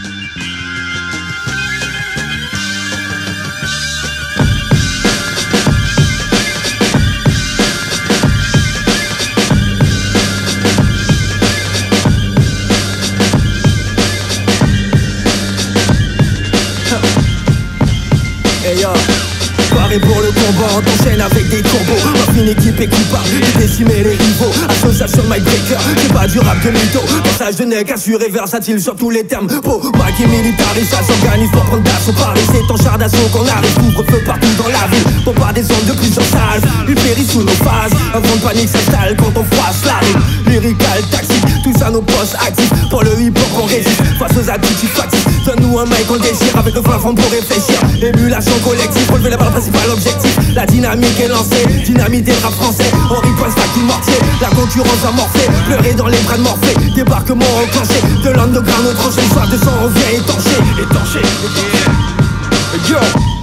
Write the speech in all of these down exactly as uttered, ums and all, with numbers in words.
Paré pour le combat, on t'enchaîne avec des combos. Offre une équipe équipable, de décimer les rivaux. Association Mike Breaker, c'est pas du rap de mytho. Passage de nec assuré, versatile sur tous les termes. Pour Mike et militariste, ça s'organise pour prendre d'assaut. Paris, c'est en char d'assaut qu'on arrive. Couvre-feu partout dans la ville, pour pas des zones de plusieurs salles. Il périt sous nos phases, un vent de panique s'installe quand on froisse la rime. Lyrical, taxi, tous à nos postes actifs. Pour le hip-hop on résiste, face aux attitudes factices. Donne-nous un mic, on déchire avec le fin fond pour réfléchir. Émulation collective, relever la barre, principal objectif. La dynamique est lancée, dynamite et rap français. On riposte à coup de mortier, la concurrence amorcée. Pleurer dans les bras de Morphée, débarquement enclenché. De l'underground au tranché, soif de sang, on vient étanché. Étanché, Yo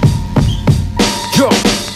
Yo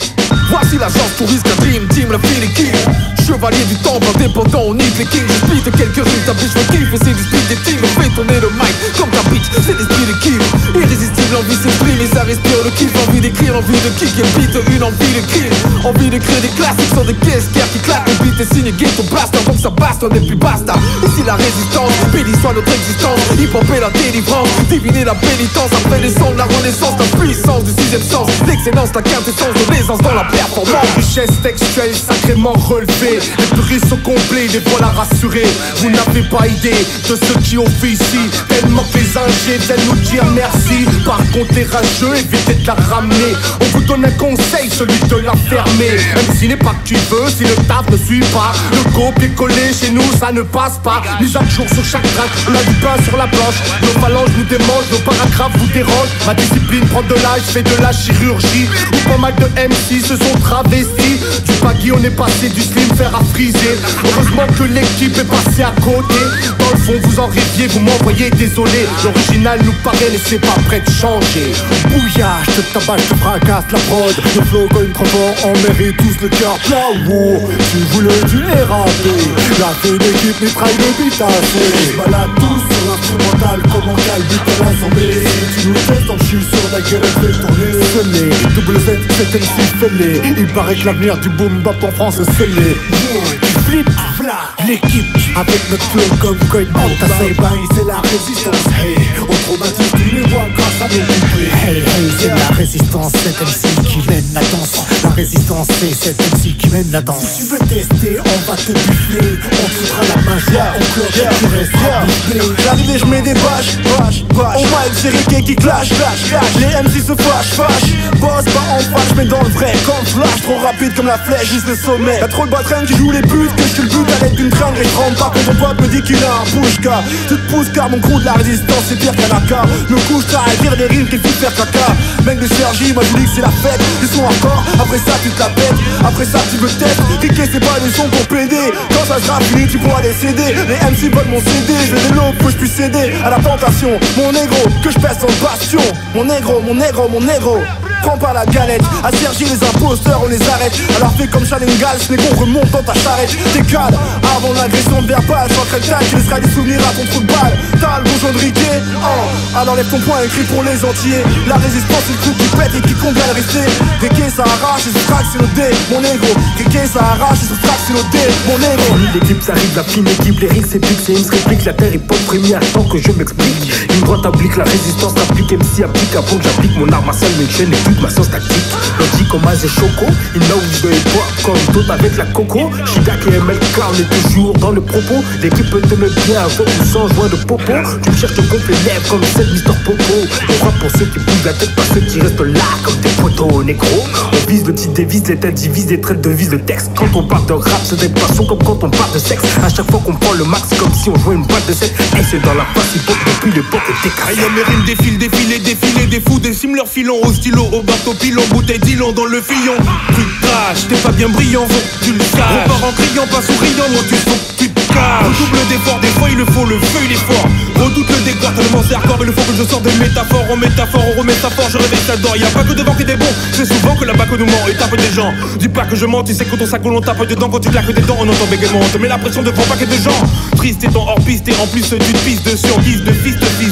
Voici l'agence touriste, la Dream Team, la fille équipe. Chevalier du temple, indépendant, on nique les kings. Je split quelques rimes, ta bitch me kiffe. Et c'est du speed des teams, on fait tourner le mic comme ta bitch, c'est l'esprit d'équipe. Irrésistible, l'envie s'exprime et ça respire le kiff. Envie d'écrire, envie de kick et beat, une envie de kill. Envie de créer des classiques sur des caisses qui claquent. Le beat est signé ghetto blaster, donc ça bastonne et puis basta. Ici la résistance, béni soit notre existence. Hip-hop et la délivrance, diviner la pénitence. Après les sons de la renaissance, la puissance du sixième sens. L'excellence, la quintessence de l'aisance dans la performance. Richesse textuelle sacrément relevée. Les puristes sont complets, les voilà rassurés. Vous n'avez pas idée de ce qui officie. Tellement que les ingés viennent nous dire merci. Par contre les rageux, évitez de la ramener. On vous donne un conseil, celui de la fermer. Même si n'est pas que tu veux, si le taf ne suit pas. Le copier-coller chez nous ça ne passe pas. Mise à jour sur chaque track, on a du pain sur la planche. Nos phalanges nous démangent, nos paragraphes vous dérangent. Ma discipline prend de l'âge, je fais de la chirurgie. Où pas mal de M C se sont travestis. Du baggy on est passé du slim à friser. Heureusement que l'équipe est passée à côté. Dans le fond vous en rêviez, vous m'envoyez désolé. L'original nous paraît mais c'est pas prêt de changer. Bouillage, je te tabasse, je te fracasse la prod. Le flow comme une trompe, on mérite tous le cœur plein. Wow, tu voulais du R A P. La fine équipe mitraille le beat à feu. Balade tous sur l'instrumental comme on cale but à l'assemblée. Tu nous testes en chute sur la gueule, elle fait tourner. Scellé, double Z, c'est M C fêlé. Il paraît que l'avenir du boom bap en France est scellé. Flip, fla, l'équipe avec notre flow comme coin ta say bang, c'est la résistance. Hey, on traumatise tous les voix grâce à nos couplets. Hey, hey, c'est la résistance, c'est M C qui mène la danse. La résistance, c'est cet M C qui mène la danse. Si tu veux tester, on va te buffler. On te fera la main, yeah, on cloque, yeah, tu resteras boufflé. L'arrivée, je mets des bâches, bâches, bâches. Au mic, c'est Ricky qui clash, clash, clash. Les M C se fâchent, fâchent. Boss, pas en flash, mais dans le vrai. Comme flash, trop rapide comme la flèche, juste le sommet. Y'a trop de battraines qui jouent les putes, que je le but à l'aide d'une crâne. Et je rentre pas quand ton pote me dit qu'il a un push-car. Tu te pousses car mon crew de la résistance, c'est pire qu'un A K. Me couche tard et dire des rimes qu'il faut faire caca. Mec de Sergi, moi je dis que c'est la fête. Ils sont encore, après ça tu te la pètes. Après ça tu veux test, Ricky c'est pas des sons pour péder. Quand ça sera fini tu pourras les céder. Les M C veulent mon C D, je vais de l'eau pour que je puisse céder à la tentation. Mon négro, que je pèse en bastion. Mon négro, mon négro, mon négro. Prends pas la galette, à Sergi les imposteurs on les arrête. Alors fais comme Chalengal, ce n'est qu'on remonte dans ta charrette. T'es calme, avant l'agression verbale. Je crois que le qui laissera des souvenirs à ton trou de balle. T'as le bonjour de Riquet, oh. Alors lève ton poing écrit pour les entiers. La résistance c'est le groupe qui pète et qui compte bien le rester. Riquet ça arrache et se frappe c'est le dé. Mon négro, Riquet ça arrache et se frappe c'est le dé. Mon négro. L'équipe ça arrive, la fine équipe, les rigs c'est fixe, c'est une réplique. La terre est pas première, attends que je m'explique. Une droite applique, la résistance applique, M C applique. Avant que j'applique mon arme à seule, mes chaînes et toute ma sauce tactique. On dit comme Azé Choco, il know de hip-hop comme d'autres avec la coco. Shidak et M L K, on est toujours dans le propos. L'équipe peut te mettre bien avec ou sans joint de popo. Tu me cherches de gonfler les lèvres comme celle Mister Popo. On croit pour ceux qui bougent la tête, pas ceux qui restent là comme des poteaux négro. On vise le titre devise, les têtes divisent, les traits de vise le texte. Quand on parle de rap, c'est des passions comme quand on parle de sexe. À chaque fois qu'on prend le max, c'est comme si on jouait une boîte de sexe. Et c'est dans la face hip-hop depuis l'époque des cassettes. Aïe, mes rimes défilent, défilés, défilés, des fous, déciment leur filon au stylo, au bateau pilon, bouteille d'ilon dans le fillon. Tu te craches, t'es pas bien brillant, faut que tu le saches. Repars en criant, pas souriant, moi tu faut que tu te caches. Redouble d'efforts, des fois il le faut, le feu il est fort. Redoute le dégât, tellement c'est hardcore, il faut que je sorte des métaphores. En métaphore, on remet sa force, je réveille ta dent. Y'a pas que devant qui est des bons, c'est souvent que là-bas que nous ment et tape des gens. Dis pas que je mens, tu sais que ton sac on tape dedans. Quand tu claques des dents, on entend bégaiement, on te met la pression devant un paquet de gens. Triste et ton hors piste et en plus tu te pisses dessus en guise de fils de fils de pute.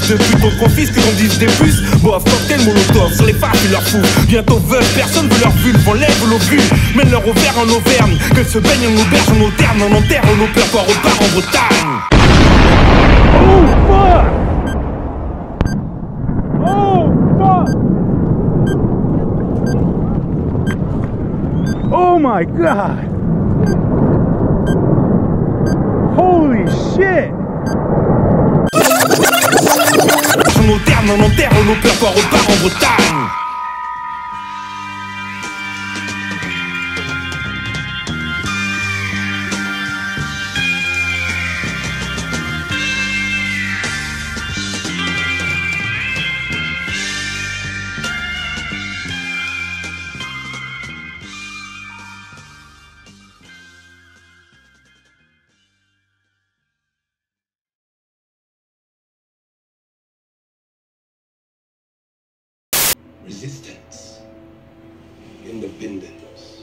qu'on confisque, qu'on dise des puces. Bof, cocktail, molotov, sur les phares, tu leur fous. Bientôt veulent, personne veut leur vulve, enlève l'ovule. Mène-leur au vert en Auvergne, qu'elles se baignent en auberge, en Auterme, en enterre, en opère, quoi repart en Bretagne. Oh fuck! Oh fuck! Oh my god! Holy shit! En Auterme, en enterre, en opère, quoi repart en Bretagne. Resistance, independence.